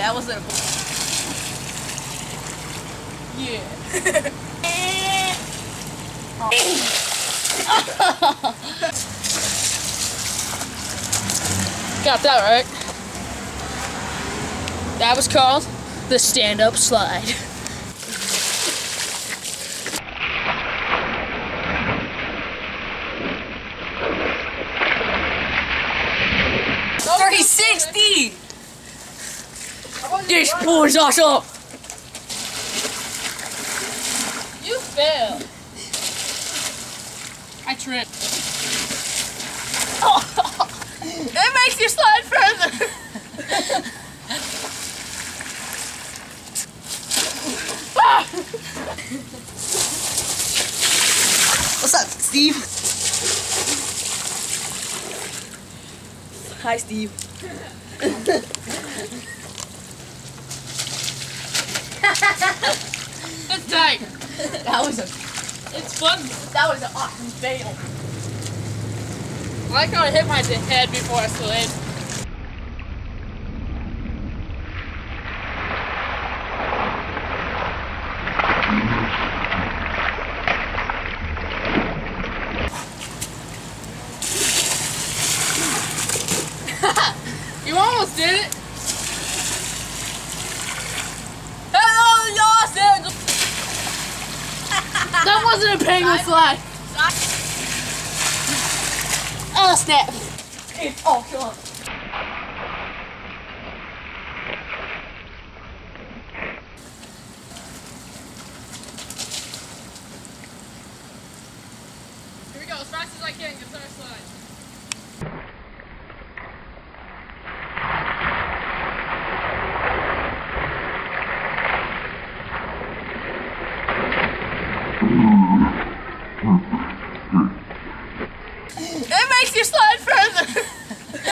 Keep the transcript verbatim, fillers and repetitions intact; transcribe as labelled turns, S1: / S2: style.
S1: that wasn't a cool. Yeah. Got that right. That was called the stand-up slide. three sixty! This boy's awesome! You failed. I tripped. Oh, it makes you slide further. What's up, Steve? Hi, Steve. It's tight. That was a. It's fun. That was an awesome fail. I like how I hit my head before I slid. You almost did it. Hello, Los Angeles. That wasn't a penguin slide. Oh snap! Oh come on. Here we go, as fast as I can. Get our slide. It makes you slide further.